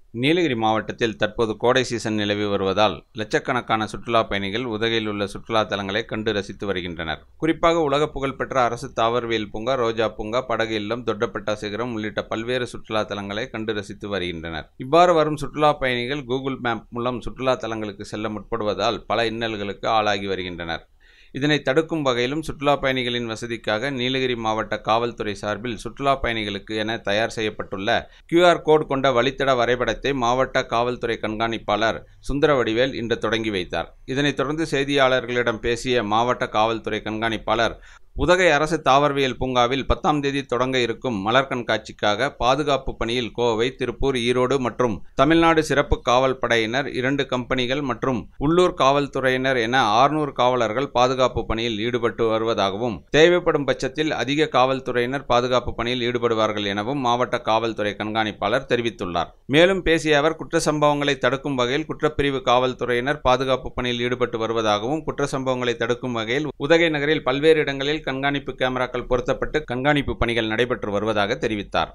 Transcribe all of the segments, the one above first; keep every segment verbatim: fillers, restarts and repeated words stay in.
நீலகிரி மாவட்டத்தில் தற்போது கோடை சீசன் நிலவி வருவதால் லட்சக்கணக்கான சுற்றுலா பயணிகள் உதகையில் உள்ள சுற்றுலா தலங்களை கண்டு ரசித்து வருகின்றனர். குறிப்பாக உலக புகழ்பெற்ற அரசு தாவரவியல் பூங்கா, ரோஜா பூங்கா, படகு இல்லம், தொட்டபெட்டா சிகரம் உள்ளிட்ட பல்வேறு சுற்றுலா தலங்களை கண்டு ரசித்து வருகின்றனர். இவ்வாறு வரும் சுற்றுலா பயணிகள் கூகுள் மேப் மூலம் சுற்றுலா தலங்களுக்கு செல்ல முற்படுவதால் பல இன்னல்களுக்கு ஆளாகி வருகின்றனர். இதனை தடுக்கும் வகையிலும் சுற்றுலா பயணிகளின் வசதிக்காக நீலகிரி மாவட்ட காவல்துறை சார்பில் சுற்றுலா பயணிகளுக்கு என தயார் செய்யப்பட்டுள்ள கியூ ஆர் கோடு கொண்ட வழித்தட வரைபடத்தை மாவட்ட காவல்துறை கண்காணிப்பாளர் சுந்தரவடிவேல் இன்று தொடங்கி வைத்தார். இதனைத் தொடர்ந்து செய்தியாளர்களிடம் பேசிய மாவட்ட காவல்துறை கண்காணிப்பாளர், உதகை அரசு தாவரவியல் பூங்காவில் பத்தாம் தேதி தொடங்க இருக்கும் மலர் கண்காட்சிக்காக பாதுகாப்பு பணியில் கோவை, திருப்பூர், ஈரோடு மற்றும் தமிழ்நாடு சிறப்பு காவல் படையினர், இரண்டு கம்பெனிகள் மற்றும் உள்ளூர் காவல்துறையினர் என ஆறுநூறு காவலர்கள் பாதுகாப்பு பணியில் ஈடுபட்டு வருவதாகவும், தேவைப்படும் பட்சத்தில் அதிக காவல்துறையினர் பாதுகாப்பு பணியில் ஈடுபடுவார்கள் எனவும் மாவட்ட காவல்துறை கண்காணிப்பாளர் தெரிவித்துள்ளார். மேலும் பேசிய அவர், குற்ற சம்பவங்களை தடுக்கும் வகையில் குற்றப்பிரிவு காவல்துறையினர் பாதுகாப்பு பணியில் ஈடுபட்டு வருவதாகவும், குற்ற சம்பவங்களை தடுக்கும் வகையில் உதகை நகரில் பல்வேறு இடங்களில் கண்காணிப்பு கேமராக்கள் பொருத்தப்பட்டு கண்காணிப்பு பணிகள் நடைபெற்று வருவதாக தெரிவித்தார்.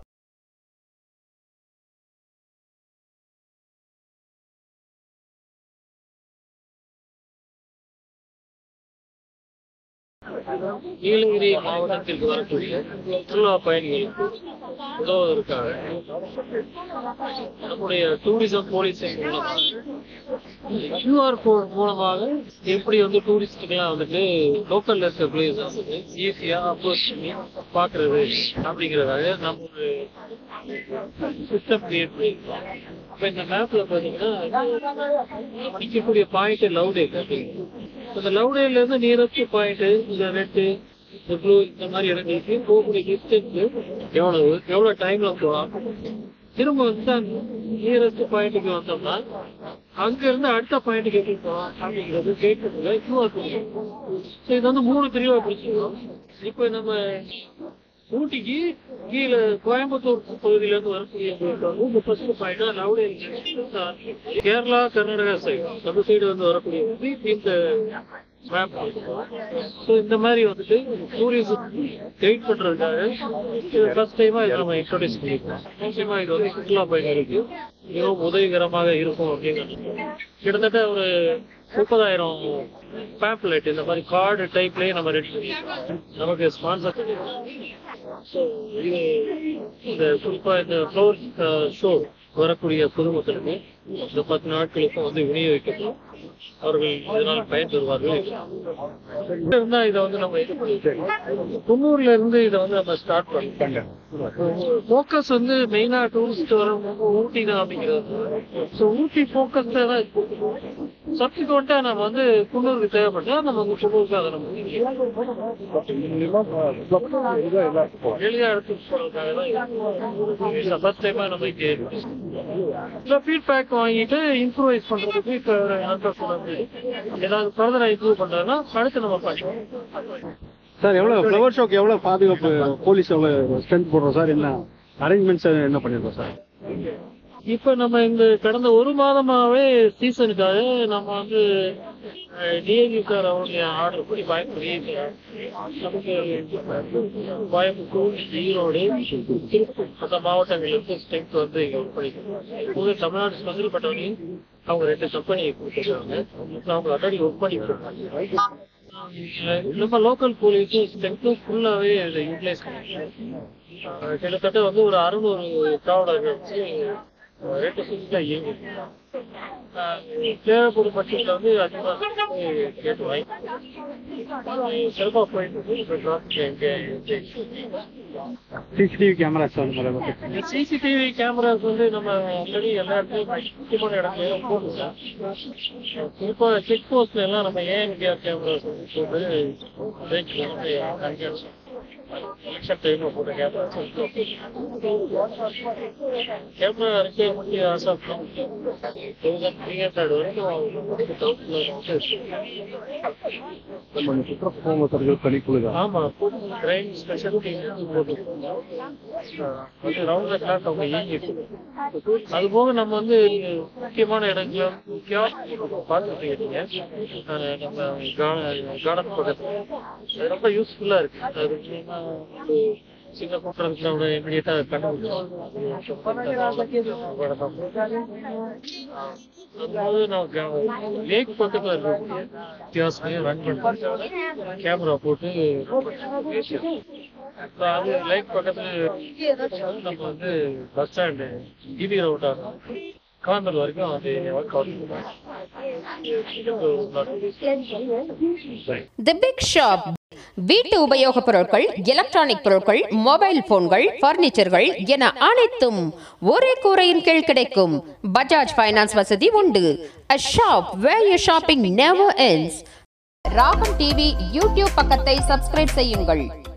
நீலகிரி மாவட்டத்திற்கு வரக்கூடிய சுற்றுலா பயணிகளுக்கு உதவுவதற்காக நம்முடைய டூரிசம் போலீஸ் கியூஆர் கோட் மூலமாக எப்படி வந்து டூரிஸ்டுக்கெல்லாம் வந்துட்டு லோக்கல்ல இருக்க பிளேஸ் வந்து ஈஸியா அப்ரோச் பண்ணி பாக்குறது அப்படிங்கிறதாக நம்ம ஒரு சிஸ்டம் கிரியேட் பண்ணிருக்கோம். இப்ப இந்த மேப்ல பாத்தீங்கன்னா நிக்கக்கூடிய பாயிண்ட் லவ்டேல் அப்படிங்கிறது. இந்த லவ்டேல இருந்து நியரஸ்ட் பாயிண்ட் இந்த ரெட்டு இந்த ப்ளூ இந்த மாதிரி இடங்களுக்கு போகக்கூடிய டிஸ்டன்ஸ் எவ்வளவு எவ்வளவு டைம்ல போகலாம், திரும்ப வந்து நியரஸ்ட் பாயிண்ட்டுக்கு வந்தோம்னா அங்க இருந்து அடுத்த பாயிண்ட்டுக்கு எப்படி போகலாம் அப்படிங்கிறது கேட்கறதுல கியூஆர் கோட். ஸோ இது வந்து மூணு பிரிவா பிடிச்சிருக்கோம். இப்போ நம்ம ஊட்டிக்கு கீழே கோயம்புத்தூர் பகுதியில இருந்து வரக்கூடிய வந்து ஃபர்ஸ்ட் பாயிண்டா லவ்டேல். கேரளா, கர்நாடகா சைடு அந்த சைடு வந்து வரக்கூடிய இந்த மேப். ஸோ இந்த மாதிரி வந்துட்டு டூரிசம் கைட் பண்றதுக்காக இது ஃபர்ஸ்ட் டைமா இதை நம்ம இன்ட்ரோடியூஸ் பண்ணிருக்கோம். நிச்சயமா இது வந்து சுற்றுலா பயணிகளுக்கு மிகவும் உதவிகரமாக இருக்கும் அப்படிங்கிறது. கிட்டத்தட்ட ஒரு முப்பதாயிரம் பேம்ப்லெட் இந்த மாதிரி கார்டு டைப்லயே நம்ம ரெடி பண்ணிருக்கோம். நமக்கு ஸ்பான்சர் பண்ணிருக்கோம். ஸோ இது இந்த குறிப்பா இந்த ஃப்ளவர் ஷோ வரக்கூடிய பொதுமக்களுக்கு இந்த பத்து நாட்களுக்கும் வந்து விநியோகிக்கப்படும். அவர்கள் இதனால் பயன்பெறுவார்கள். இதை வந்து நம்ம இது பண்ணிட்டு குன்னூர்ல இருந்து இதை வந்து நம்ம ஸ்டார்ட் பண்ணிட்டோம். ஃபோக்கஸ் வந்து மெயினா டூரிஸ்ட் வரவங்க ஊட்டி தான் அப்படிங்கிறது. ஸோ ஊட்டி ஃபோக்கஸ் தான். சப்சிக்வெண்டா நம்ம வந்து குன்னூருக்கு தேவைப்பட்டா நம்ம வந்து குன்னூருக்கு அதை நம்ம எளிதா எடுத்துட்டு போறதுக்காக தான் ஃபர்ஸ்ட் டைமா நம்ம இங்கே ஃபீட்பேக் வாங்கிட்டு இம்ப்ரூவைஸ் பண்றதுக்கு இப்போ ஏதாவது ஃபர்தரா இம்ப்ரூவ் பண்றதுன்னா அடுத்து நம்ம பண்ணுவோம். சார், எவ்வளவு ஃப்ளவர் ஷோக்கு எவ்வளவு பாதுகாப்பு போலீஸ் எவ்வளவு ஸ்ட்ரென்த் போடுறோம் சார்? என்ன அரேஞ்ச்மெண்ட்ஸ் என்ன பண்ணிருக்கோம் சார்? இப்ப நம்ம இந்த கடந்த ஒரு மாதமாவே சீசனுக்காக நம்ம வந்து டிஐஜி சார் அவருடைய ஆர்டர் படி பயன்படி நமக்கு கோயம்புத்தூர், ஈரோடு, திருப்பூர் அந்த மாவட்டங்களுக்கு ஸ்ட்ரென்த் வந்து இங்க ஒர்க் பண்ணிக்கிறோம். தமிழ்நாடு ஸ்பெஷல் பட்டவனையும் அவங்க ரெண்டு கம்பெனியை கொடுத்துருக்காங்க. அவங்க ஆல்ரெடி ஒர்க் பண்ணிட்டு நம்ம லோக்கல் போலீஸும் ஸ்ட்ரென்த்தும் ஃபுல்லாவே இதை யூட்டிலைஸ் பண்ணிக்கிறோம். கிட்டத்தட்ட வந்து ஒரு அறுநூறு காவலர்கள் வச்சு ரெண்டு சிக்ஸ்ல இயங்கி தேவைப்படும் பட்சத்தில் வந்து அதிகமாக கேட்டு வாங்கி செல்ஃபா போயிட்டு சிசிடிவி கேமராஸ் சிசிடிவி கேமராஸ் வந்து நம்ம ஆல்ரெடி எல்லா இடத்துலையும் முக்கியமான இடத்துலையும் போட்டுருக்கோம். இப்போ செக் போஸ்ட்ல எல்லாம் நம்ம ஏஎன்கேஆர் கேமராஸ் வந்து போட்டு கேமரா இருக்கு. முக்கிய ஆசை ஆமா கிரைம் ஸ்பெஷல் அது போக நம்ம வந்து முக்கியமான இடங்கள பார்த்துட்டு இருக்கீங்க. நம்ம கார்டன் பக்கத்துல ரொம்ப யூஸ்ஃபுல்லா இருக்கு. அது சின்ன குற்றத்துல அவனை இமீடியட்டா கண்டுபிடிச்சோம். நான் லேக் பக்கத்துல இருக்கக்கூடிய வித்தியாசமையும் ரன் பண்ணி கேமரா போட்டு அது லேக் பக்கத்துல நம்ம வந்து பஸ் ஸ்டாண்டு டிவி ரோட் ஆகும் காந்தல் வரைக்கும் அது work out. The big shop வீட்டு உபயோகப் பொருட்கள், எலக்ட்ரானிக் பொருட்கள், மொபைல் போன்கள், பர்னிச்சர்கள் என அனைத்தும் ஒரே கூரையின் கீழ் கிடைக்கும். பஜாஜ் ஃபைனான்ஸ் வசதி உண்டு. A shop where your shopping never ends. Raagam TV YouTube பக்கத்தை சப்ஸ்கிரைப் செய்யுங்கள்.